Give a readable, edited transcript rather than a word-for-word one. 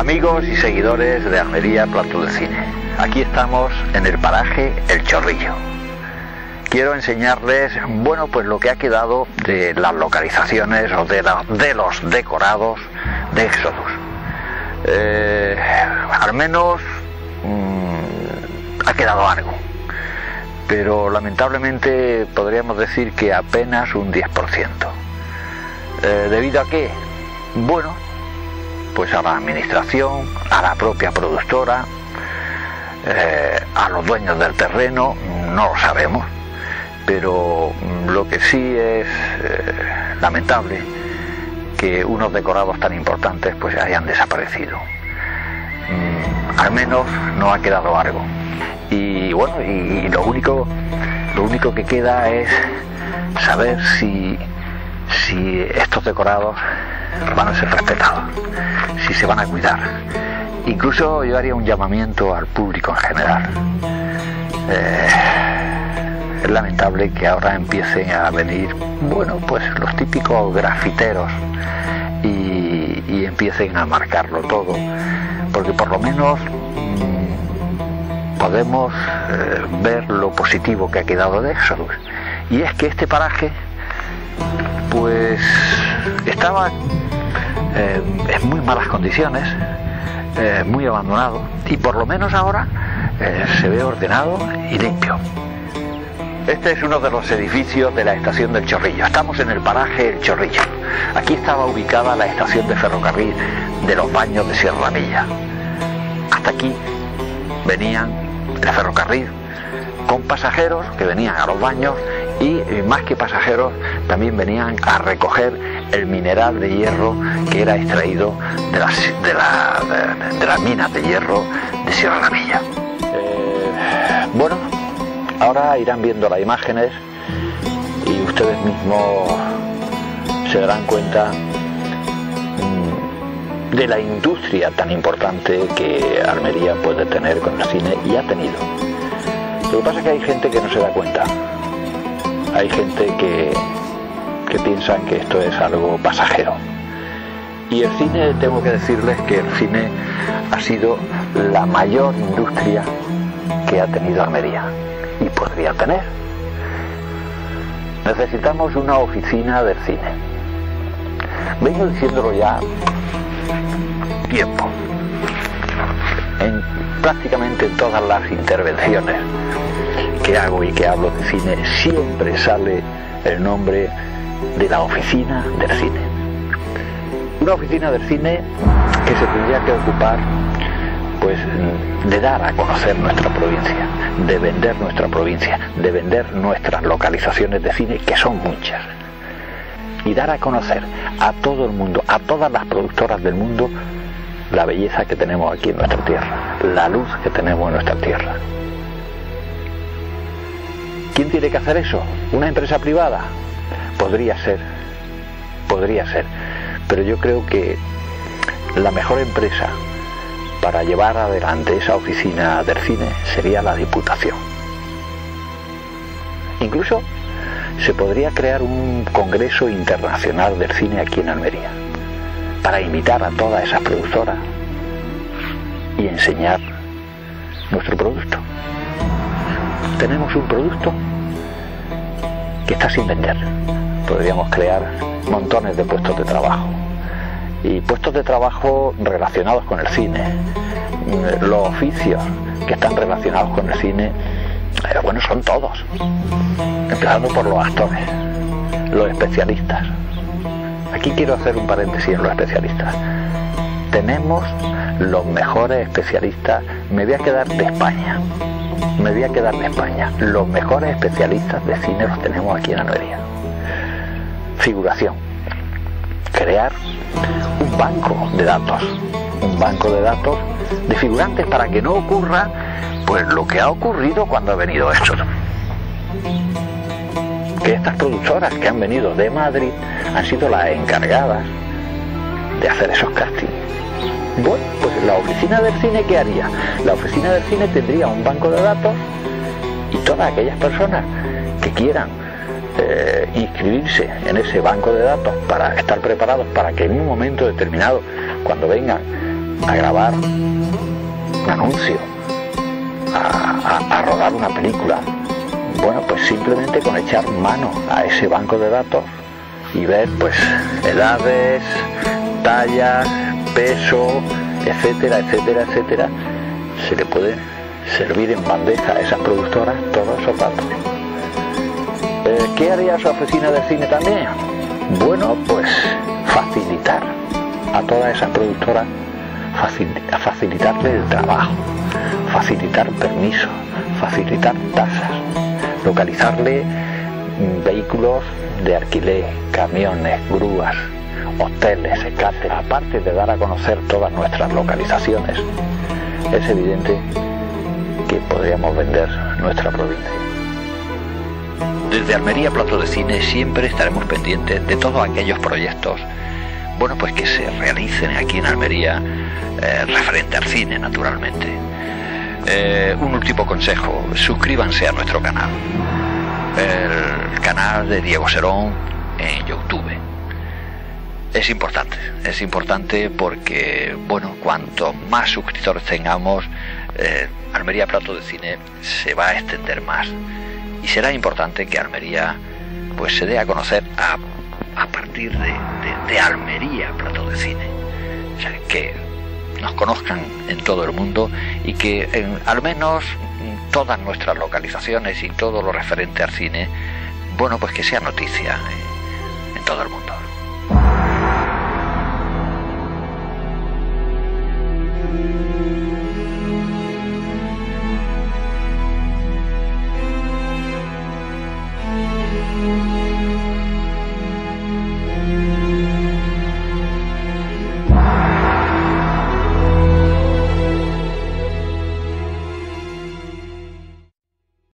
Amigos y seguidores de Almería Plato de Cine, aquí estamos en el paraje El Chorrillo. Quiero enseñarles, bueno, pues lo que ha quedado de las localizaciones o de los decorados de Exodus. Al menos ha quedado algo, pero lamentablemente podríamos decir que apenas un 10%. ¿Debido a qué? Bueno, pues a la administración, a la propia productora, a los dueños del terreno, no lo sabemos, pero lo que sí es lamentable que unos decorados tan importantes pues hayan desaparecido. Al menos no ha quedado algo. Y bueno, y lo único que queda es saber si estos decorados van a ser respetados, si se van a cuidar. Incluso yo haría un llamamiento al público en general. Es lamentable que ahora empiecen a venir, bueno, pues los típicos grafiteros y empiecen a marcarlo todo, porque por lo menos podemos ver lo positivo que ha quedado de Exodus, y es que este paraje pues estaba en muy malas condiciones, muy abandonado, y por lo menos ahora se ve ordenado y limpio. Este es uno de los edificios de la estación del Chorrillo. Estamos en el paraje El Chorrillo. Aquí estaba ubicada la estación de ferrocarril de los Baños de Sierra Milla. Hasta aquí venían el ferrocarril con pasajeros que venían a los baños, y más que pasajeros también venían a recoger el mineral de hierro que era extraído de las minas de hierro de Sierra Milla. Bueno, ahora irán viendo las imágenes y ustedes mismos se darán cuenta de la industria tan importante que Almería puede tener con el cine, y ha tenido. Lo que pasa es que hay gente que no se da cuenta. Hay gente que piensa que esto es algo pasajero. Y el cine, tengo que decirles que el cine ha sido la mayor industria que ha tenido Almería y podría tener. Necesitamos una oficina del cine. Vengo diciéndolo ya tiempo. Prácticamente en todas las intervenciones que hago y que hablo de cine siempre sale el nombre de la oficina del cine. Una oficina del cine que se tendría que ocupar pues de dar a conocer nuestra provincia, de vender nuestra provincia, de vender nuestras localizaciones de cine, que son muchas, y dar a conocer a todo el mundo, a todas las productoras del mundo, la belleza que tenemos aquí en nuestra tierra, la luz que tenemos en nuestra tierra. ¿Quién tiene que hacer eso? ¿Una empresa privada? Podría ser, pero yo creo que la mejor empresa para llevar adelante esa oficina del cine sería la Diputación. Incluso se podría crear un congreso internacional del cine aquí en Almería, para invitar a todas esas productoras y enseñar nuestro producto. Tenemos un producto que está sin vender. Podríamos crear montones de puestos de trabajo, y puestos de trabajo relacionados con el cine. Los oficios que están relacionados con el cine, bueno, son todos, empezando por los actores, los especialistas. Aquí quiero hacer un paréntesis en los especialistas. Tenemos los mejores especialistas. Me voy a quedar de España. Los mejores especialistas de cine los tenemos aquí en Almería. Figuración. Crear un banco de datos de figurantes, para que no ocurra pues lo que ha ocurrido cuando ha venido esto. Que estas productoras que han venido de Madrid han sido las encargadas de hacer esos castings. Bueno, pues la oficina del cine, ¿qué haría? La oficina del cine tendría un banco de datos, y todas aquellas personas que quieran inscribirse en ese banco de datos para estar preparados para que en un momento determinado, cuando vengan a grabar un anuncio, a rodar una película. Bueno, pues simplemente con echar mano a ese banco de datos y ver pues edades, tallas, peso, etcétera, etcétera, etcétera, se le puede servir en bandeja a esas productoras todos esos datos. ¿Qué haría su oficina de cine también? Bueno, pues facilitar a todas esas productoras, facilitarle el trabajo, facilitar permisos, facilitar tasas, localizarle vehículos de alquiler, camiones, grúas, hoteles, etcétera. Aparte de dar a conocer todas nuestras localizaciones, es evidente que podríamos vender nuestra provincia. Desde Almería Plato de Cine siempre estaremos pendientes de todos aquellos proyectos, bueno, pues que se realicen aquí en Almería, referente al cine, naturalmente. Un último consejo: suscríbanse a nuestro canal, el canal de Diego Serón en YouTube. Es importante porque, bueno, cuanto más suscriptores tengamos, Almería Plato de Cine se va a extender más. Y será importante que Almería pues se dé a conocer a partir de Almería Plato de Cine. O sea, que nos conozcan en todo el mundo y que al menos todas nuestras localizaciones y todo lo referente al cine, bueno, pues que sea noticia en todo el mundo.